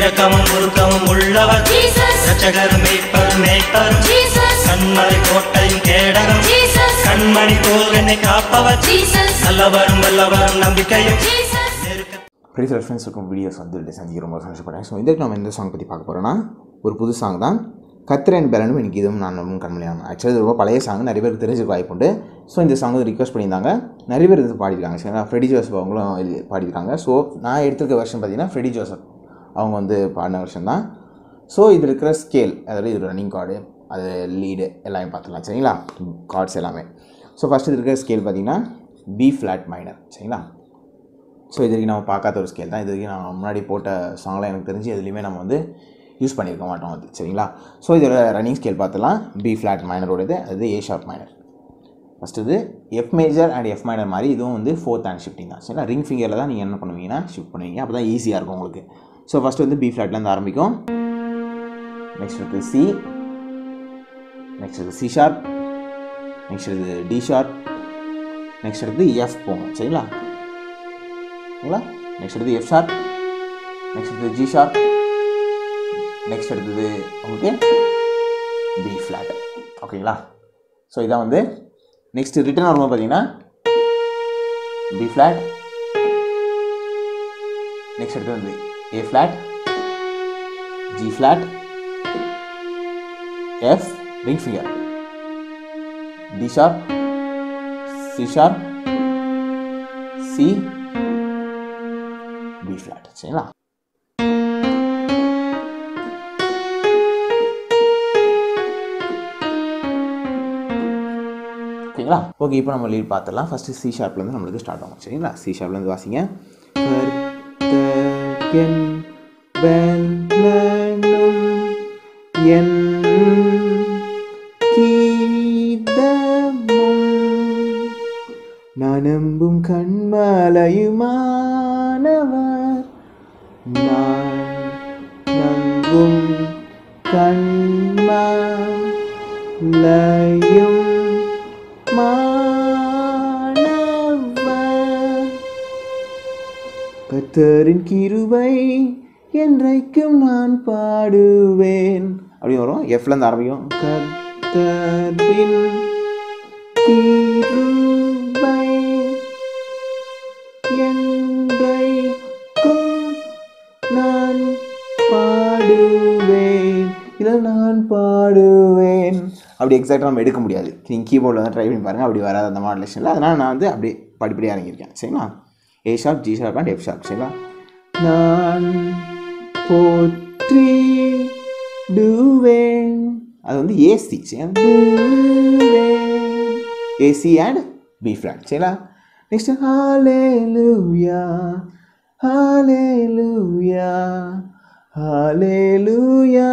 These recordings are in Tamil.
இரக்கமும் உருக்கமும் உள்ளவர் ரட்சகர் மீட்பர் மேய்ப்பர் கண்மலை கோட்டையும் கேடகம் கண்மணி போல் என்னை காப்பவர் நல்லவரும் வல்லவரும் நம்பிக்கையும். ப்ரீஸ் ரெஃபரன்ஸ் இருக்கும் வீடியோஸ் வந்து செஞ்சு ரொம்ப சந்தோஷப்படுறேன். ஸோ இந்த நம்ம எந்த சாங் பற்றி பார்க்க போகிறோன்னா ஒரு புது சாங் தான். கர்த்தர் அண்ட் பெலனும் எனக்கு இதுவும் நான் ரொம்ப கண்மணியாகும். ஆக்சுவலி இது ரொம்ப பழைய சாங், நிறைய பேருக்கு தெரிஞ்சுக்க வாய்ப்பு உண்டு. ஸோ இந்த சாங் வந்து ரிக்வஸ்ட் பண்ணியிருந்தாங்க, நிறைய பேர் இது பாடியிருக்காங்க. சரிங்களா, ஃப்ரெடி ஜோசப் அவங்களும் இது பாடியிருக்காங்க. ஸோ நான் எடுத்துருக்க வெர்ஷன் பார்த்தீங்கன்னா ஃப்ரெடி ஜோசப் அவங்க வந்து பாடின வெர்ஷன் தான். ஸோ இது இருக்கிற ஸ்கேல், அதாவது இது ரன்னிங் கார்டு, அது லீடு எல்லாமே பார்த்துக்கலாம். சரிங்களா, கார்ட்ஸ் எல்லாமே. ஸோ ஃபஸ்ட்டு இது இருக்கிற ஸ்கேல் பார்த்தீங்கன்னா பி ஃப்ளாட் மைனர். சரிங்களா, ஸோ இது வரைக்கும் நம்ம பார்க்காத ஒரு ஸ்கேல் தான். இது வரைக்கும் நான் முன்னாடி போட்ட சாங்லாம் எனக்கு தெரிஞ்சு எதுலேயுமே நம்ம வந்து யூஸ் பண்ணியிருக்க மாட்டோம் அது. சரிங்களா, ஸோ இதோட ரன்னிங் ஸ்கேல் பார்த்துலாம். பி ஃப்ளாட் மைனரோடது, அது ஏ ஷார்ப் மைனர். ஃபஸ்ட்டு இது F major and F minor மாதிரி, இதுவும் வந்து ஃபோர்த் ஹேண்ட் ஷிஃப்டிங் தான். சரிங்களா, ரிங் ஃபிங்கரில் தான் நீங்கள் என்ன பண்ணுவீங்கன்னா ஷிஃப்ட் பண்ணுவீங்க, அப்போ தான் ஈஸியாக இருக்கும் உங்களுக்கு. ஸோ ஃபஸ்ட்டு வந்து பி ஃப்ளாட்லேருந்து ஆரம்பிக்கும். நெக்ஸ்ட் இருக்குது சி, நெக்ஸ்ட் இருக்குது சி ஷார்ப், நெக்ஸ்ட் இருக்குது டி ஷார்ப், நெக்ஸ்ட் இருக்குது எஃப் போகும். சரிங்களா, நெக்ஸ்ட் எடுத்து எஃப் ஷார்ப், நெக்ஸ்ட் எடுத்து ஜி ஷார்ப், நெக்ஸ்ட் எடுத்தது உங்களுக்கு பி ஃப்ளாட். ஓகேங்களா, ஸோ இதான் வந்து நெக்ஸ்ட் ரிட்டர்ன் வரும்போது பார்த்தீங்கன்னா பி ஃப்ளாட், நெக்ஸ்ட் எடுத்து வந்து A flat, G flat, F ring finger, D sharp, C sharp, C, B flat. சரிங்களா, ஓகேங்களா. ஓகே, இப்போ நம்ம லீட் பார்த்துடலாம். ஃபஸ்ட்டு சி ஷார்ப்லேருந்து நம்மளுக்கு ஸ்டார்ட் ஆகும். சரிங்களா, சி ஷார்ப்லேருந்து வாசிங்க. நம்பும் கண்மலையுமானவர், நான் நம்பும் கண்மலையும் மாணவர், கர்த்தரின் கிருபை என்றைக்கும் நான் பாடுவேன். அப்படி வரும். எஃப்லேருந்து ஆரம்பிக்கும். கர்த்தரின் கிருபை என்றைக்கும் நான் பாடுவேன், இதை நான் பாடுவேன். அப்படி எக்ஸாக்டாக நம்ம எடுக்க முடியாது. நீங்கள் கீபோர்டில் வந்து ட்ரை பண்ணி பாருங்கள், அப்படி வராது அந்த மாடலேஷனில். அதனால் நான் வந்து அப்படி படிப்படியாக இறங்கியிருக்கேன். சரிங்களா, A sharp, G sharp and F sharp. சரிங்களா, நான் போற்றிடுவேன், அது வந்து A C. A C and B flat. சரிங்களா, நெக்ஸ்ட் ஹalleluya ஹalleluya ஹalleluya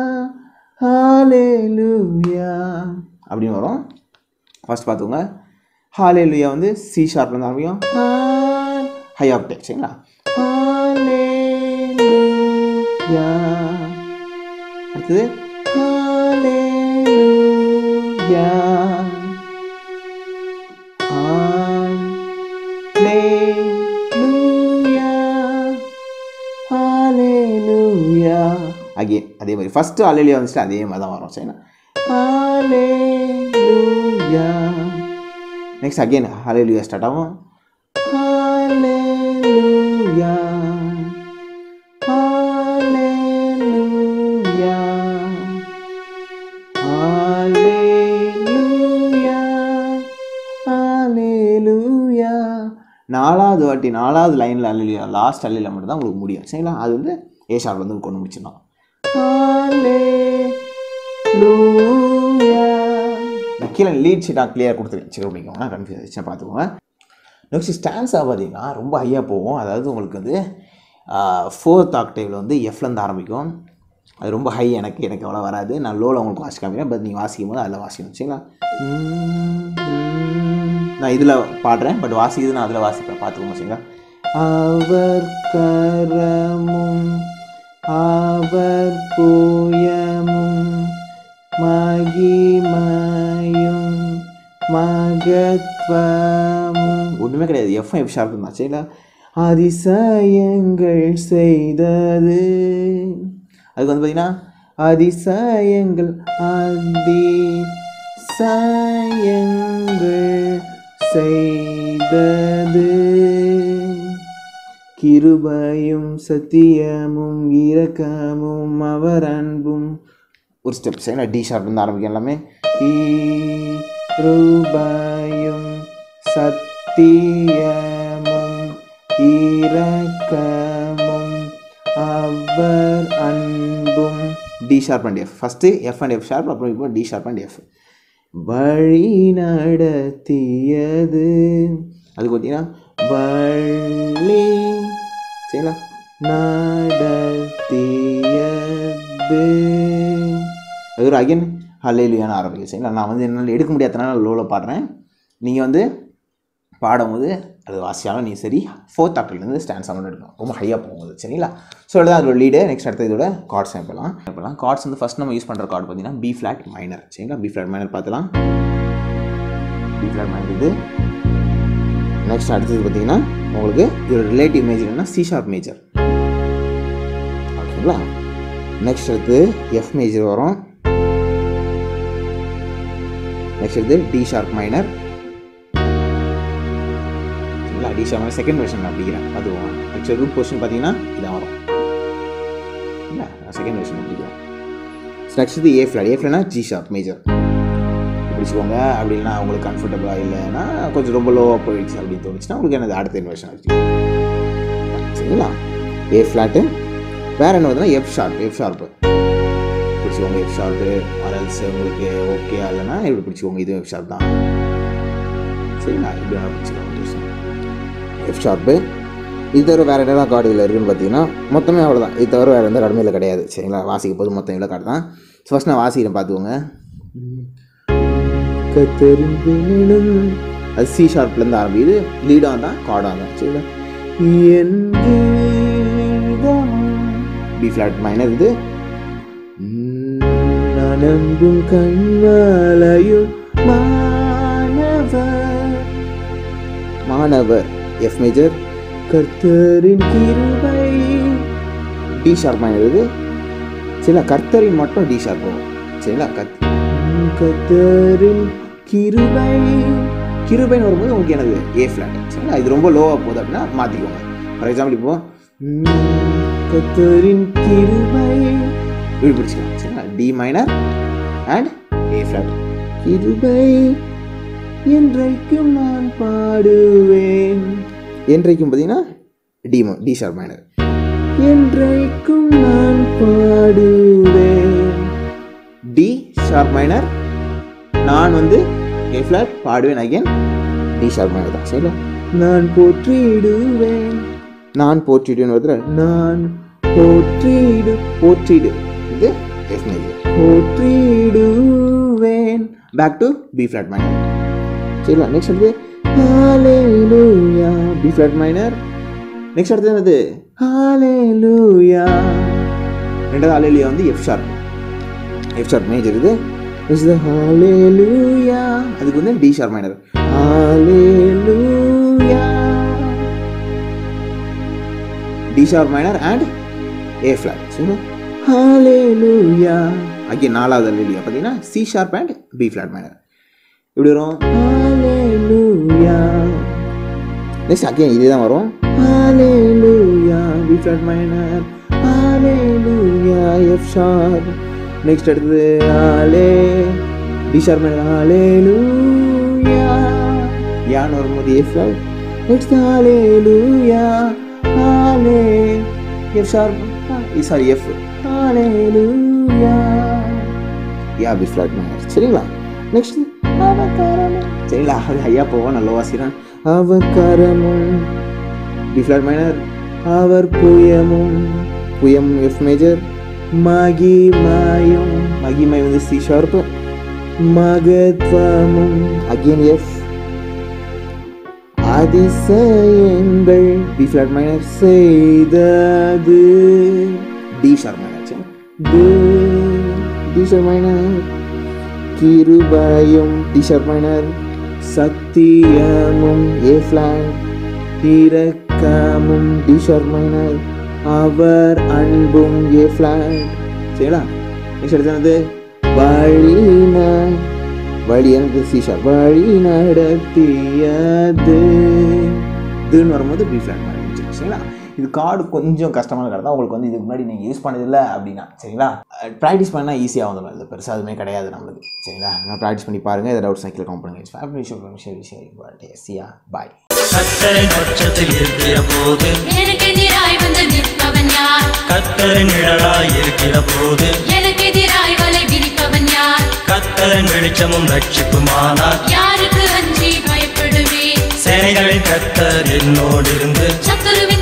ஹalleluya அப்படின்னு வரும். ஃபர்ஸ்ட் பார்த்துக்கோங்க. ஹalleluya வந்து சி ஷார்ப்லேருந்து ஆரம்பிக்கும், ஹை ஆக்டேவ். சரிங்களா, ஹalleluya. அடுத்தது ஹalleluya ஹalleluya அகைன் அதே மாதிரி ஃபர்ஸ்ட் ஹalleluya வந்துச்சு, அதே மாதிரி தான் வரும். சரிங்களா, ஹalleluya. நெக்ஸ்ட் அகைன் ஹalleluya ஸ்டார்ட் ஆகும். ஹalleluya ஹalleluya ஹalleluya ஹalleluya. நாலாவது வாட்டி நாலாவது லைனில் ஹalleluya, லாஸ்ட் ஹalleluya மட்டும் தான் உங்களுக்கு முடியும். சரிங்களா, அது வந்து ஏ ஷார்ப்ல வந்து கொண்டு முடிச்சிடணும். கீழே லீட் ஷீட்டாக கிளியர் கொடுத்துருக்கேன், செக் பண்ணிக்கோங்க, கன்ஃபியூஸ் ஆகிடுச்சுன்னா பார்த்துக்கோங்க. நெக்ஸ்ட் ஸ்டான்ஸாக பார்த்தீங்கன்னா ரொம்ப ஹையாக போகும். அதாவது உங்களுக்கு வந்து ஃபோர்த் ஆக்டேவில் வந்து எஃப்லேருந்து ஆரம்பிக்கும். அது ரொம்ப ஹை, எனக்கு அவ்வளோ வராது. நான் லோவில் உங்களுக்கு வாசி காமிக்கிறேன், பட் நீங்கள் வாசிக்கும் போது அதில் வாசிக்கணும். சரிங்களா, நான் இதில் பாடுறேன், பட் வாசிக்கிறது நான் அதில் வாசிப்பேன், பார்த்துக்கோங்க. சரிங்களா, அவர் கரமும் அவர் புயமும் மகிமையும் மகத்வமும் ஒன்றுமே கிடையாது. எஃப் ஷார்ப் தான். சரிங்களா, அதிசயங்கள் செய்தது. அதுக்கு வந்து பார்த்தீங்கன்னா அதிசயங்கள் செய்தது. கிருபையும் சத்தியமும் இரக்கமும் அவர் அன்பும். ஒரு ஸ்டெப் சரிங்களா, டி ஷார்ப் வந்து ஆரம்பிக்கும் எல்லாமே. கிருபையும் சத்தியமும் இரக்கமும் அவர் அன்பும். D sharp and F. First F and F sharp, அப்புறம் இப்போ டி ஷார்ப் அண்ட் எஃப். வழி நடத்தியது. அதுக்கு பார்த்தீங்கன்னா வழி சரிங்களா நடத்தியது. அது ஒரு அகைன் ஹல்லேலூயான்னு ஆரம்பிக்கும் சரிங்களா. நான் வந்து என்னால் எடுக்க முடியாதனால லோவில் பாடுறேன். நீங்கள் வந்து பாடும்போது அது வாசியாலும் நீ சரி 4th ஆக்டிலேருந்து ஸ்டாண்ட் சவுண்ட் எடுக்கணும். ரொம்ப ஹையாக போகும்போது சரிங்களா. ஸோ அதுதான் அதோட லீடு. நெக்ஸ்ட் அடுத்த இதோட கார்ட்ஸ் இப்போலாம் கார்ட்ஸ் வந்து ஃபஸ்ட் நம்ம யூஸ் பண்ணுற கார்டு பார்த்தீங்கன்னா பி ஃப்ளாட் மைனர் சரிங்களா. பி ஃப்ளாட் மைனர் பார்த்துலாம். பி ஃப்ளாட் மைனர் இது. நெக்ஸ்ட் அடுத்தது பார்த்தீங்கன்னா உங்களுக்கு இதோட ரிலேட்டிவ் மேஜர் என்ன சி ஷார்ப் மேஜர் ஓகேங்களா. நெக்ஸ்ட் அடுத்து எஃப் மேஜர் வரும். நெக்ஸ்ட் அடுத்து D sharp minor. D sharp minor second version நான் படிக்கிறேன் அதுவும். ஆக்சுவல் ரூட் பொசிஷன் பார்த்தீங்கன்னா இதான் வரும் இல்லை, நான் செகண்ட் வெர்ஷன் படிக்கிறேன். நெக்ஸ்ட் இது ஏ ஃப்ளாட். ஏ ஃப்ளாட்னா ஜி ஷார்ப் மேஜர் பிடிச்சிக்கோங்க. அப்படின்னா உங்களுக்கு கம்ஃபர்டபுளாக இல்லைன்னா கொஞ்சம் ரொம்ப லோவாக போயிடுச்சு அப்படின்னு தோணுச்சுன்னா உங்களுக்கு என்னது அடுத்த இன்வெர்ஷன் வச்சுக்கோங்க சரிங்களா. A flat. வேறு என்ன பார்த்தீங்கன்னா எஃப் ஷார்ப். எஃப் ஷார்ப்பு பிடிச்சிக்கோங்க. எஃப் ஷார்ப்பு ஆர்எல்ஸ் உங்களுக்கு ஓகே இல்லைன்னா எப்படி பிடிச்சிக்கோங்க. இதுவும் எஃப் ஷார்ப் தான் சரிங்களா. இப்படி வேணால் பிடிச்சிக்கோங்க எஃப் ஷார்ப்பு. இது தவிர வேறு என்னெல்லாம் கார்டு இதில் இருக்குதுன்னு பார்த்தீங்கன்னா மொத்தமே அவ்வளோதான். இது தவிர வேறு எந்த கார்டுமே இல்லை கிடையாது சரிங்களா. வாசிக்க போது மொத்தம் இவ்வளோ கார்டு தான். ஃபஸ்ட் நான் வாசிக்கிறேன் பார்த்துக்கோங்க. அது சி ஷார்ப்லேருந்து ஆரம்பிக்குது. லீடாக தான் கார்டாக தான் சரிங்களா. பி ஃப்ளாட் மைனர் இது. நனம்பும் கண்மலையும் மாணவர் எஃப் மேஜர். கர்த்தரின் கிருபை டி ஷார்ப் மைனர் இது சரிங்களா. கர்த்தரின் மட்டும் டி ஷார்ப் போகும் சரிங்களா. கர்த்தரின் கிருபை. கிருபைன்னு வரும்போது உங்களுக்கு எனது ஏ ஃப்ளாட் சரிங்களா. இது ரொம்ப லோவாக போகுது அப்படின்னா மாற்றிக்கோங்க. ஃபார் எக்ஸாம்பிள் இப்போ கர்த்தரின் கிருபை இப்படி பிடிச்சிக்கலாம் சரிங்களா. D minor and A flat. கிருபை என்றைக்கும் நான் பாடுவேன். என்றைக்கும் பார்த்தீங்கன்னா டி ஷார்ப் மைனர். என்றைக்கும் நான் பாடுவேன். D sharp minor. நான் வந்து ஏ ஃப்ளாட் பாடுவேன் அகைன் டி ஷார்ப் மைனர் தான் சரிங்களா. நான் போற்றிடுவேன். நான் போற்றிடுவேன் வருது. நான் போற்றிடு இது எஃப் மேஜர். போற்றிடுவேன். Back to B flat minor சரிங்களா. நெக்ஸ்ட் அடுத்து ஹalleluya பி ஃப்ளாட் மைனர். நெக்ஸ்ட் அடுத்து என்னது ஹalleluya. ரெண்டாவது ஹalleluya வந்து F sharp. F sharp major இது. நெக்ஸ்ட் ஹalleluya அதுக்கு வந்து டி ஷார்ப் மைனர். ஹalleluya D sharp minor and A flat சரிங்களா. ஹalleluya அகைன் நாலாவது ஹalleluya பார்த்தீங்கன்னா C sharp and B flat minor இப்படி வரும். ஹalleluya. நெக்ஸ்ட் அகைன் இதே தான் வரும். ஹalleluya பி ஃப்ளாட் மைனர். ஹalleluya எஃப் ஷார்ப். நெக்ஸ்ட் அடுத்தது டி ஷார்ப் மைனர். ஹalleluya யான்னு வரும்போது ஏ ஃப்ளாட். நெக்ஸ்ட் ஹalleluya எஃப் ஷார்ப் சாரி எஃப். ஹalleluya யா பி ஃப்ளாட் மைனர் சரிங்களா. நெக்ஸ்ட் சரிங்களா. அது ஹையா போவோம் நல்ல வாசிக்கிறேன். அவர் கரமும் பி ஃப்ளாட் மைனர். அவர் புயமும் எஃப் மேஜர். மகிமையும் மகிமை வந்து சி ஷார்ப். மகத்வமும் அகைன் எஃப். அதிசயங்கள் பி ஃப்ளாட் மைனர் செய்தது D sharp minor D sharp minor. கிருபையும் டி ஷார்ப் மைனர். சத்தியமும் ஏ ஃப்ளாட். இரக்கமும் இரக்கமும் டி ஷார்ப் மைனர், அவர் அன்பும் ஏ ஃபிளாட். சரிங்களா? நெக்ஸ்ட் எடுத்தது வழி வழி எனக்கு சி ஷார்ப், வழி நடத்தியது இதுன்னு வரும்போது பி ஃபிளாட் மாதிரி இருந்துச்சு. சரிங்களா? இது கார்டு கொஞ்சம் கஷ்டமான கார்டு தான். உங்களுக்கு வந்து இதுக்கு முன்னாடி நீங்கள் யூஸ் பண்ணதில்லை அப்படின்னா சரிங்களா, ப்ராக்டிஸ் பண்ணால் ஈஸியாக வந்துடும். இது பெருசாக அதுவுமே கிடையாது நம்மளுக்கு. சரிங்களா? நான் ப்ராக்டிஸ் பண்ணி பாருங்கள். இதை டவுட் சைக்கிள் கவுண்ட் பண்ணுங்க. பாய். கர்த்தரின் பட்சத்தில் இருக்கிற போது எனக்கு எதிராய் வந்து நிற்பவன் யார்? கர்த்தரின் நிழலாய் இருக்கிற போது எனக்கு எதிராய் வலை விரிப்பவன் யார்? கர்த்தரின் வெளிச்சமும் ரட்சிப்புமானார் யாருக்கு அஞ்சி பயப்படுவேன்? சேனைகளின் கர்த்தர் என்னோடு இருந்து சத்துருவின்